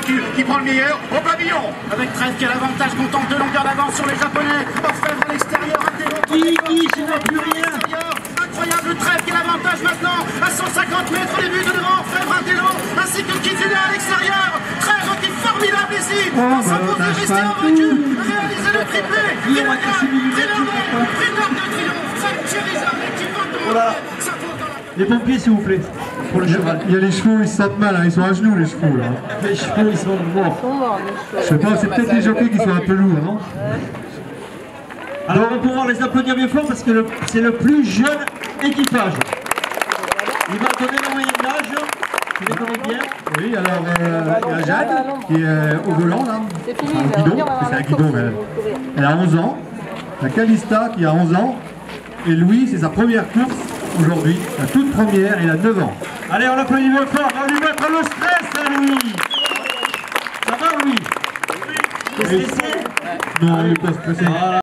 dessus, qui prend le meilleur au pavillon. Avec Trèfle qui a l'avantage, comptant 2 longueurs d'avance sur les Japonais. Orfèvre à l'extérieur, Intello. Je vois plus rien. Incroyable Trèfle qui a l'avantage maintenant à 150 mètres au début de devant Orfèvre, Intello, ainsi que Kizuna à l'extérieur. Trèfle qui est formidable ici. S'impose de rester invaincu, réaliser le triplé. Il a pris l'arc de triomphe. Sanctuariseur, l'équipe de s'impose dans la... Les pompiers, s'il vous plaît, pour le cheval. Il y a les chevaux, ils se sentent mal, hein. Ils sont à genoux les chevaux là. Les chevaux, ils sont morts. Je sais pas, c'est peut-être les jockeys qui sont un peu lourds, non? Alors on va pouvoir les applaudir bien fort parce que c'est le plus jeune équipage. Il va donner la moyenne d'âge, tu les connais bien. Oui, alors il y a Jade qui est au volant là, enfin, au guidon, parce que c'est un guidon, mais elle a 11 ans. La Calista qui a 11 ans. Et Louis, c'est sa première course aujourd'hui, la toute première, il a 9 ans. Allez, on l'applaudit bien fort, on va lui mettre le stress à Louis. Ça va Louis? T'es stressé? Non, il n'est pas stressé.